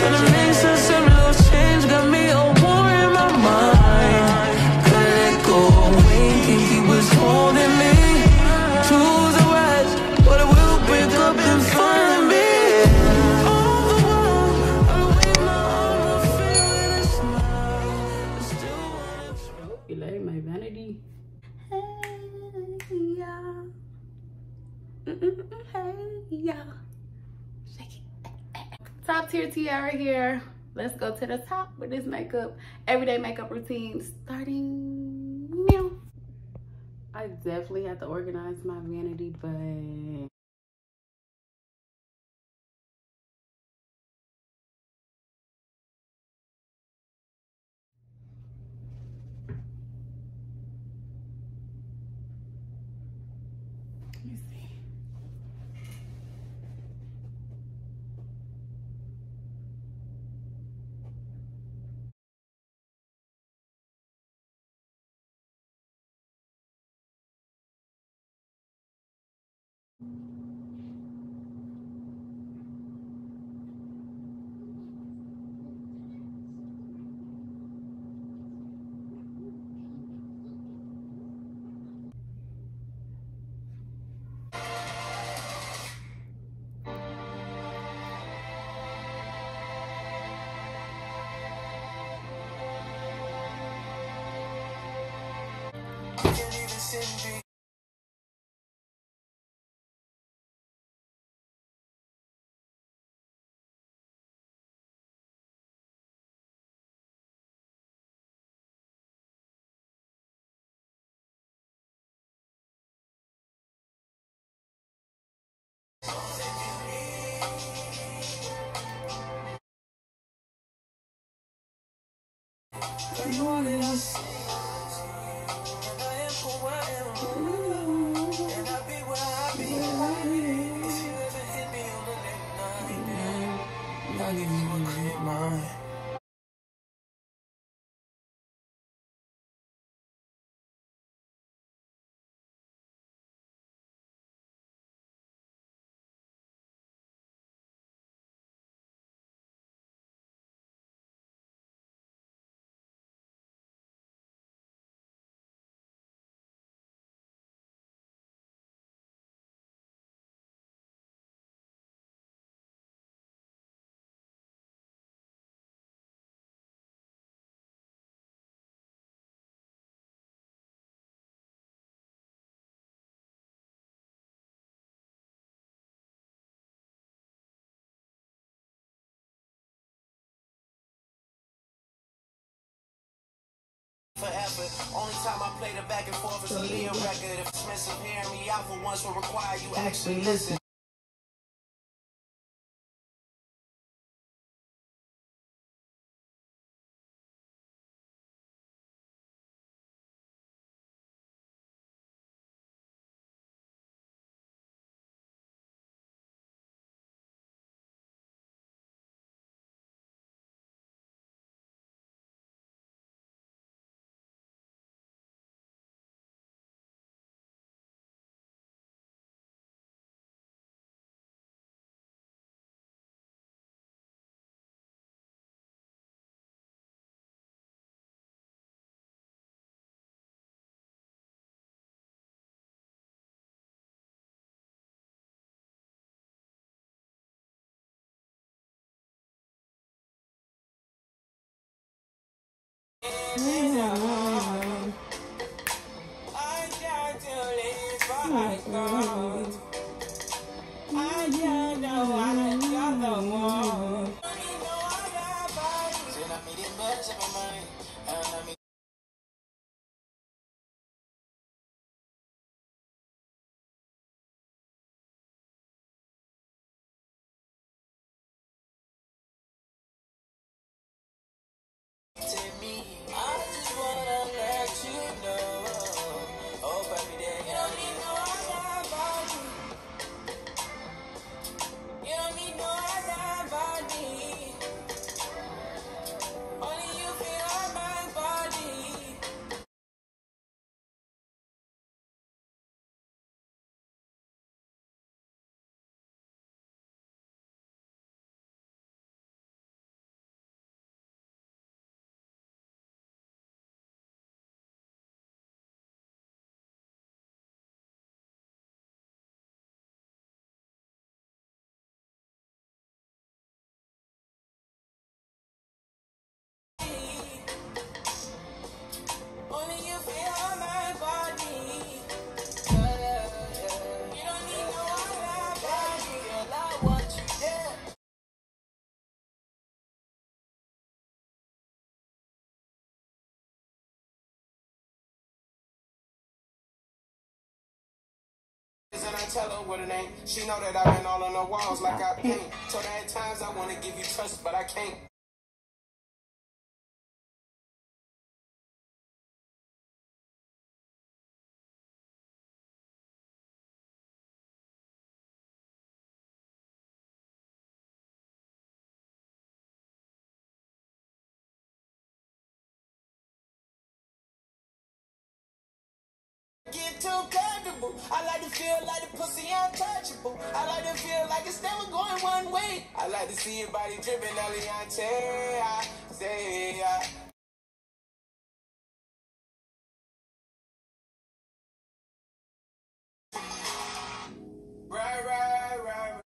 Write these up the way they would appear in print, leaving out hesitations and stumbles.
Tryna make sense of little change, got me all war in my mind. Couldn't let go, Wayne think he was holding me. Choose a rise, but it will break up and find me. All the while, I wave my arm, I feel it a smile. I still wanna try. I hope you like my vanity. Hey, y'all. Hey, y'all. Shake it. Top tier tiara here. Let's go to the top with this makeup. Everyday makeup routine starting now. I definitely have to organize my vanity, but let me see. Forever. Only time I play the back and forth is a Liam record. If it's missing, hearing me out for once will require you actually listen. tell her what it ain't. She know that I've been all on the walls like I paint. Told her at times I wanna give you trust, but I can't. Get too comfortable. I like to feel like the pussy untouchable. I like to feel like it's never going one way. I like to see your body dripping, Eliante. I say, right.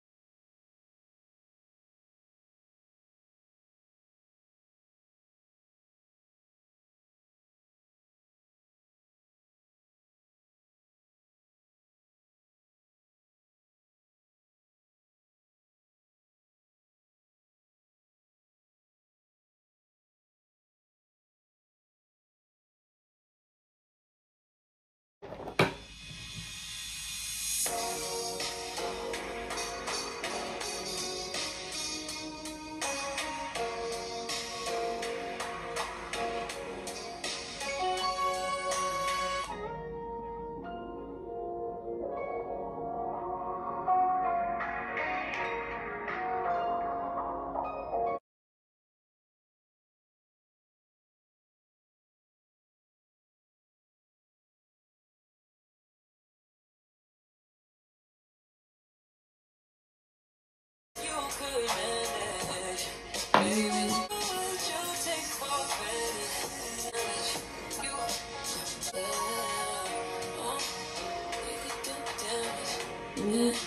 You could manage, baby. Would you take for granted? You, you could do damage.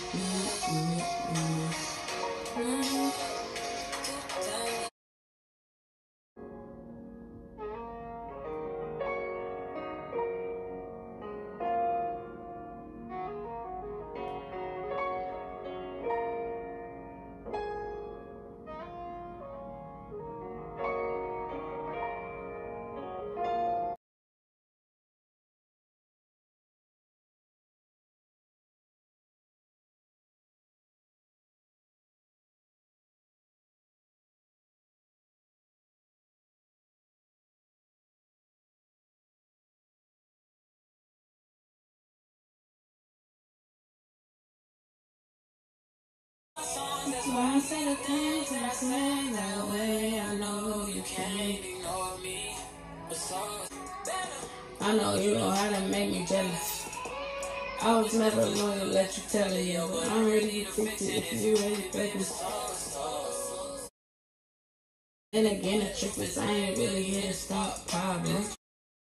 That's why I say the things that I say that way. I know you can't ignore me. I know you know how to make me jealous. I was never going to let you tell it, yo. But I'm ready to fix it if you ready, baby. And again, the trick is I ain't really here to stop problems.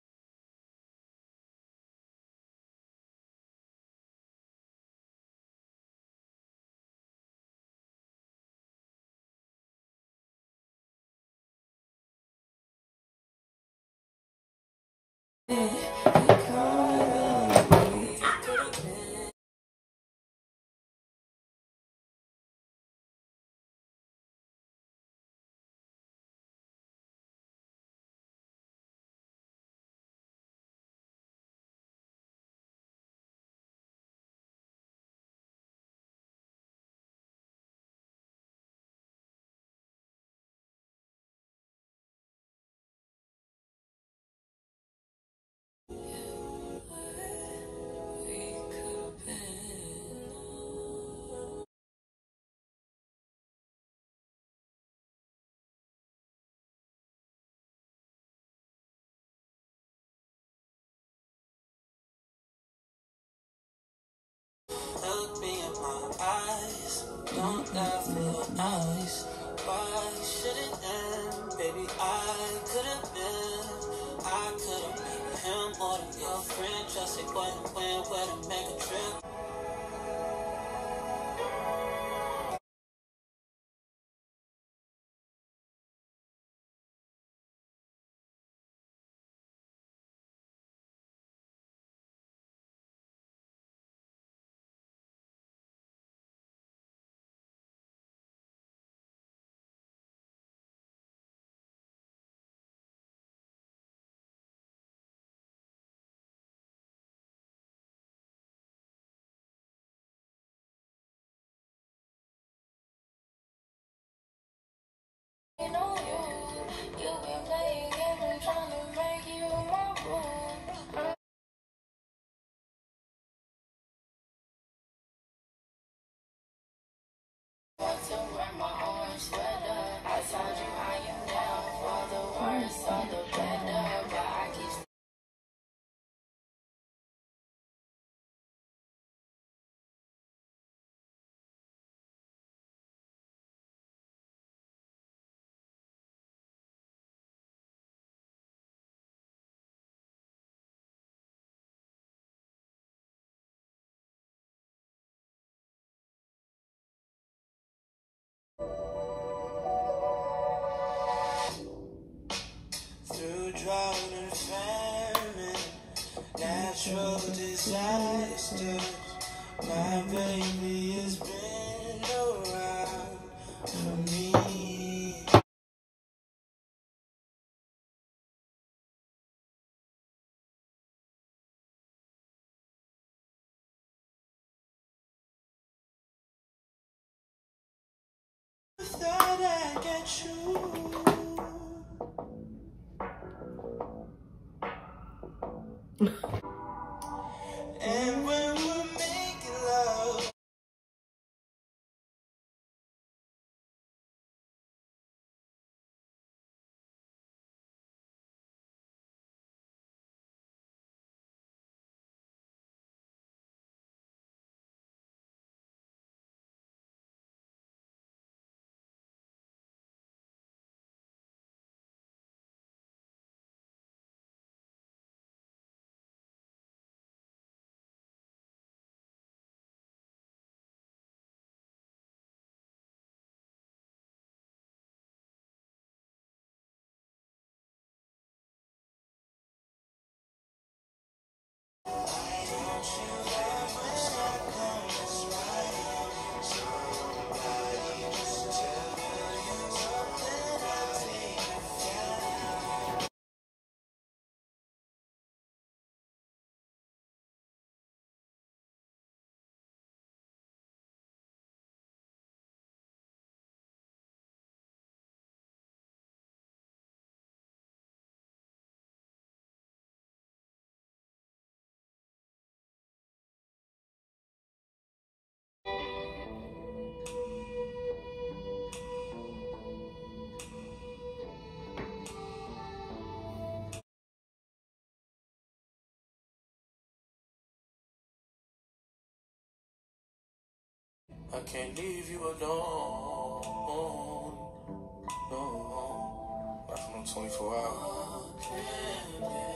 Look me in my eyes, don't that feel nice? Why should it end? Baby, I could've made him more than your friend. Just say when, where to make a trip. steps. My baby has been around for me. Thought I'd get you. And when we're making love, I can't leave you alone. No, not for no 24 hours.